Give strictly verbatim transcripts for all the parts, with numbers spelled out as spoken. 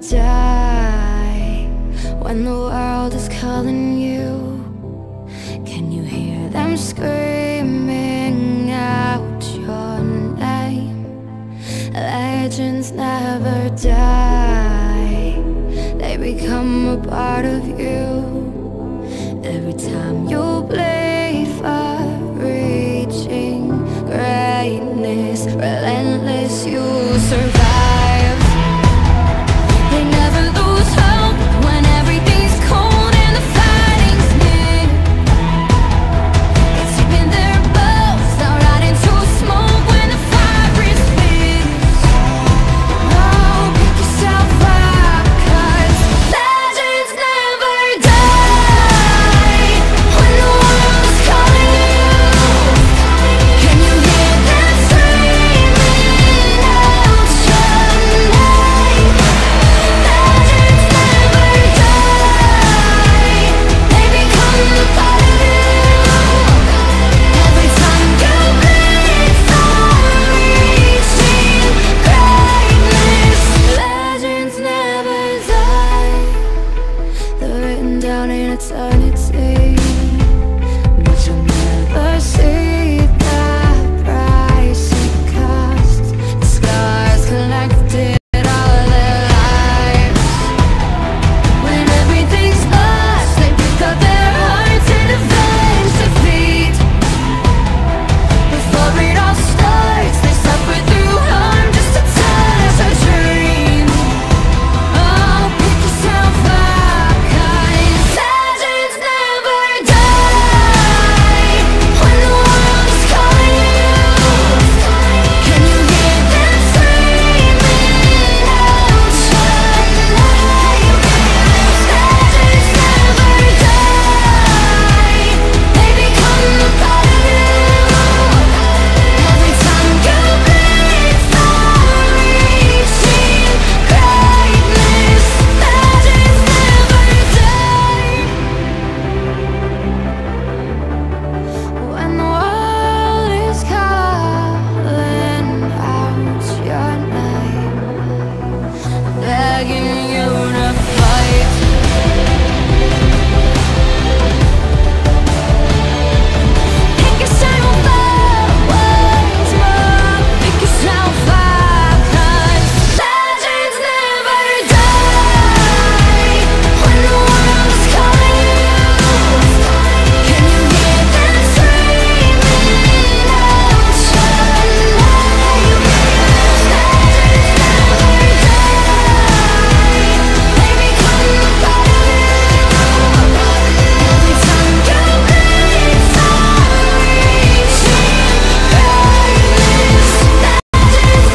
die when the world is calling you? Can you hear them screaming out your name? Legends never die, they become a part of you. Every time you bleed for reaching greatness, relentless, you survive. They never lose hope when everything's cold and the fighting's near. It's keeping their boats out out into smoke when the fire is fierce. Oh, pick yourself up, 'cause legends never die when the world is calling you. Can you hear them screaming out your name? Legends never die, they become a part of you. Every time you bleed for reaching greatness, legends never die. They're written down in eternity, but you'll never see the price it costs. The scars collected all their lives. When everything's lost, they pick up their hearts and avenge defeat. Before it all starts, they suffer through harm just to touch a dream. Oh, pick yourself up, 'cause legends never die when the world is calling you. Can you hear them screaming out your name? Legends never die, they become a part of you. Every time you bleed for reaching greatness, legends never die. When the world is calling out your name, begging you to fight. Pick yourself up once more. Pick yourself up, 'cause legends never die when the world is calling you. Can you hear them screaming out your name? Legends never die, they become a part of you. Every time you bleed for reaching greatness, legends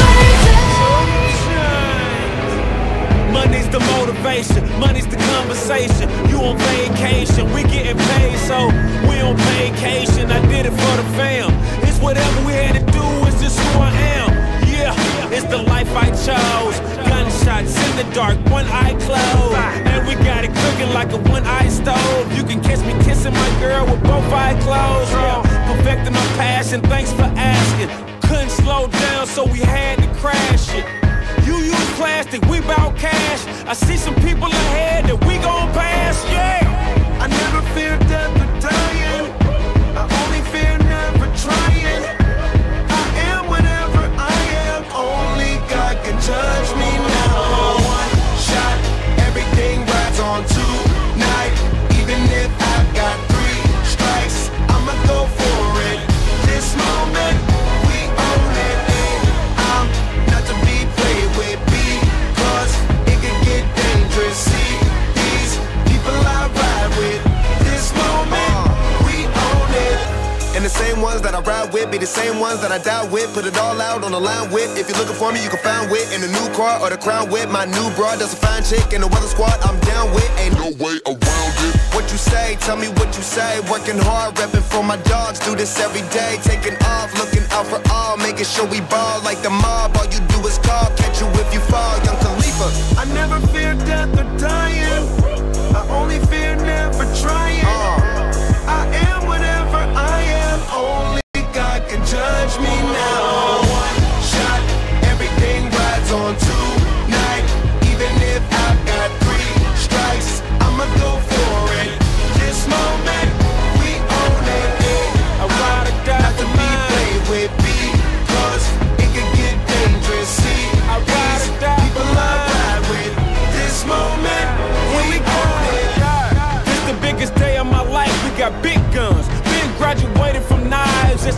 never die. Money's the motivation, money's the conversation. You on vacation, we getting paid, so we on vacation. I did it for the fam. It's whatever we had to do, it's just who I am. Yeah, it's the life I chose. Gunshots in the dark, one eye closed, and we got it cooking like a one-eye stove. You can catch me kissing my girl with both eyes closed. Yeah, perfecting my passion, thanks for asking. Couldn't slow down, so we had to crash it. You use plastic, we bout cash. I see some people ahead that we gon' pass, yeah. I never fear death or dying, I only fear never trying. I am whatever I am, only God can judge me now. One shot, everything rides on tonight. Even if I've got three strikes, I'ma go for it. This moment, we own it. I'm not to be played with, because it can get dangerous. See, these people I ride with. This moment, we own it. And the same ones that I ride with be the same ones that I die with. Put it all out on the line with. If you're looking for me, you can find wit in the new car or the crown with. My new broad does a fine chick in the weather squad. I'm down with, ain't no way around it. What you say, tell me what you say. Working hard, repping for my dogs. Do this every day, taking off, looking out for all, making sure we ball like the mob. All you do is call, catch you if you fall. Young Khalifa. I never fear death or dying, I only fear never trying. uh. I am whatever I am, only God can judge me now. One shot, everything rides on tonight. Even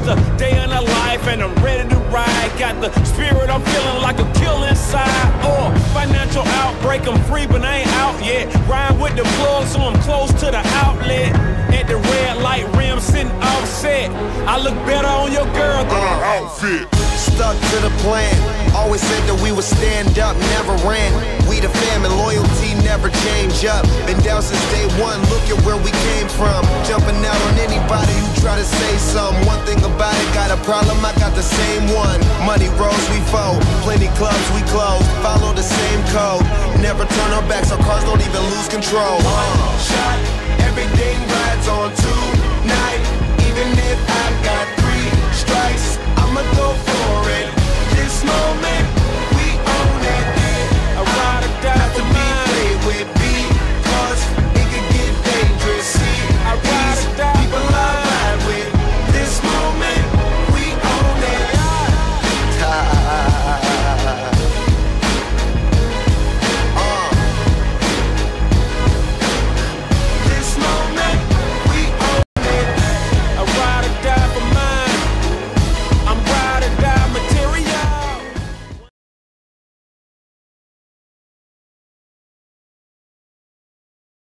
just a day in the life and I'm ready to ride. Got the spirit, I'm feeling like a kill inside. Or financial outbreak, I'm free but I ain't out yet. Ride with the plug so I'm close to the outlet. At the red light rim sitting offset. I look better on your girl than her outfit. Stuck to the plan, always said that we would stand up, never ran. We the fam and loyalty never change up. Been down since day one, look at where we came from. Jumping out on anybody who try to say something. One thing about it, got a problem, I got the same one. Money rolls, we fold, plenty clubs, we close. Follow the same code, never turn our backs, our cars don't even lose control. One shot, everything rides on tonight. Even if I got three strikes, I'ma go for it. This moment, we own it. I ride or die to be